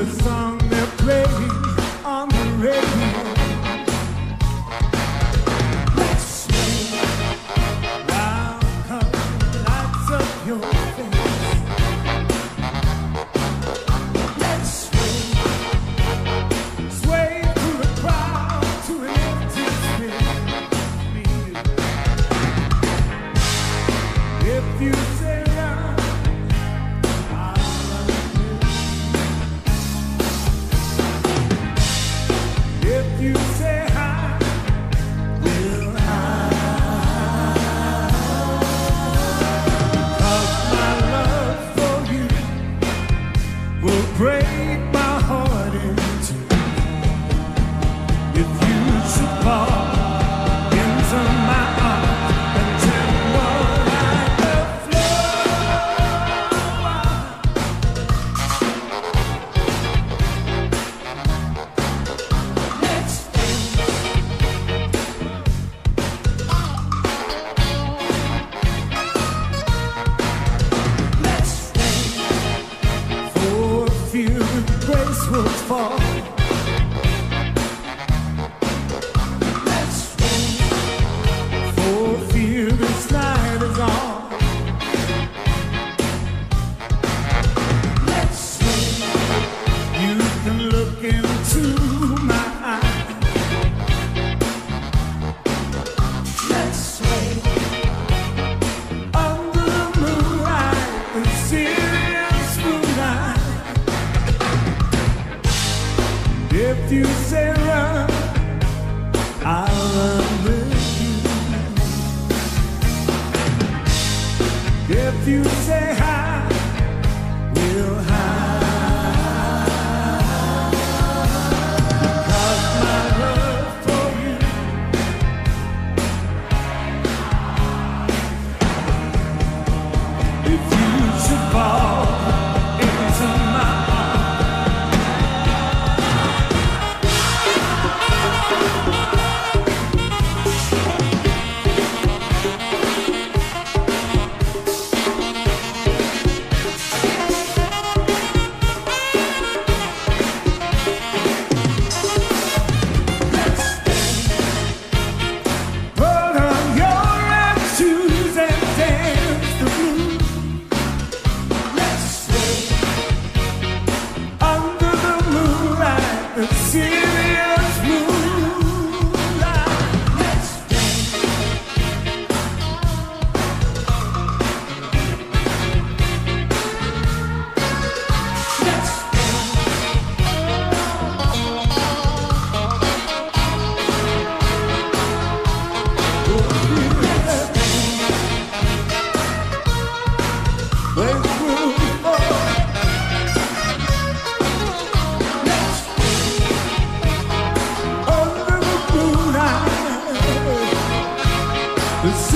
the song they're playing on the radio. Let's sway while color lights up your face. Let's sway through the crowd to an empty space. If you say run, I'll run with you. If you say high, we'll high. 'Cause my love for you will break my heart in two. If you should fall into my arms and tremble like the floor, let's dance. Let's dance for fear that grace will fall. Let's dance for fear this night is on. Let's sway. You can look into my eyes. Let's sway under the moonlight, the serious moonlight. If you say run, I'll run with you. If you say high, we'll high. 'Cause my love for you, if you should fall into my put on your red shoes and dance the blues. Let's sway under the moonlight, the serious moonlight. Let's dance. Let's the